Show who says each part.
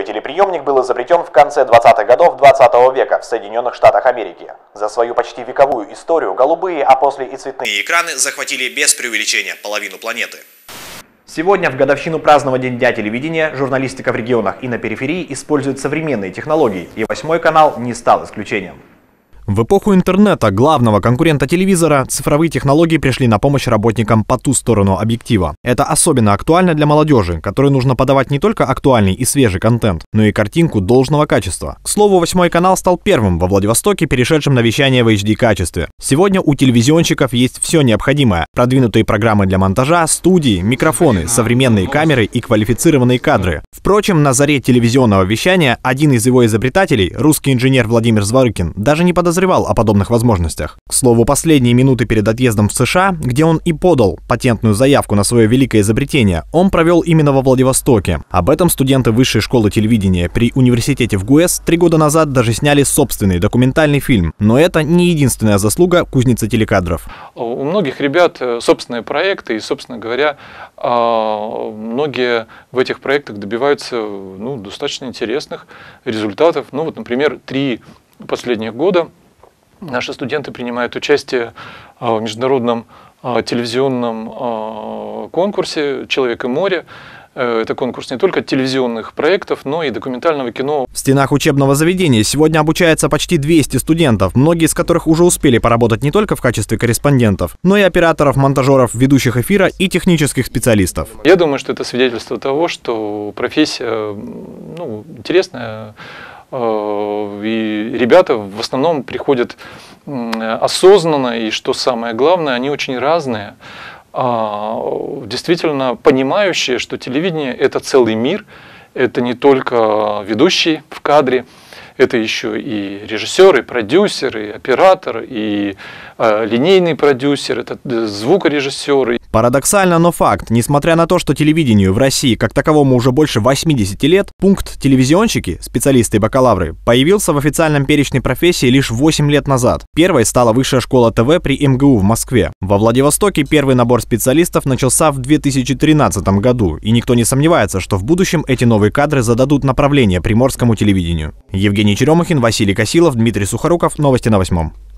Speaker 1: Первый телеприемник был изобретен в конце 20-х годов 20 века в Соединенных Штатах Америки. За свою почти вековую историю голубые, а после и цветные экраны захватили без преувеличения половину планеты. Сегодня, в годовщину празднования Дня телевидения, журналистика в регионах и на периферии использует современные технологии, и 8 канал не стал исключением.
Speaker 2: В эпоху интернета, главного конкурента телевизора, цифровые технологии пришли на помощь работникам по ту сторону объектива. Это особенно актуально для молодежи, которой нужно подавать не только актуальный и свежий контент, но и картинку должного качества. К слову, 8 канал стал первым во Владивостоке, перешедшим на вещание в HD-качестве. Сегодня у телевизионщиков есть все необходимое: продвинутые программы для монтажа, студии, микрофоны, современные камеры и квалифицированные кадры. Впрочем, на заре телевизионного вещания один из его изобретателей, русский инженер Владимир Зворыкин, даже не подозревал о подобных возможностях. К слову, последние минуты перед отъездом в США, где он и подал патентную заявку на свое великое изобретение, он провел именно во Владивостоке. Об этом студенты Высшей школы телевидения при университете в ГУЭС 3 года назад даже сняли собственный документальный фильм. Но это не единственная заслуга кузницы телекадров.
Speaker 3: У многих ребят собственные проекты, и, собственно говоря, многие в этих проектах добиваются достаточно интересных результатов. Вот, например, 3 последних года наши студенты принимают участие в международном телевизионном конкурсе «Человек и море». Это конкурс не только телевизионных проектов, но и документального кино.
Speaker 2: В стенах учебного заведения сегодня обучается почти 200 студентов, многие из которых уже успели поработать не только в качестве корреспондентов, но и операторов, монтажеров, ведущих эфира и технических специалистов.
Speaker 3: Я думаю, что это свидетельство того, что профессия интересная. И ребята в основном приходят осознанно, и что самое главное, они очень разные, действительно понимающие, что телевидение – это целый мир, это не только ведущий в кадре, это еще и режиссер, и продюсер, и оператор, и линейный продюсер, это звукорежиссер.
Speaker 2: Парадоксально, но факт. Несмотря на то, что телевидению в России как таковому уже больше 80 лет, пункт «телевизионщики», специалисты и бакалавры, появился в официальном перечне профессий лишь 8 лет назад. Первой стала Высшая школа ТВ при МГУ в Москве. Во Владивостоке первый набор специалистов начался в 2013 году, и никто не сомневается, что в будущем эти новые кадры зададут направление приморскому телевидению. Евгений Черемухин, Василий Косилов, Дмитрий Сухоруков. Новости на 8.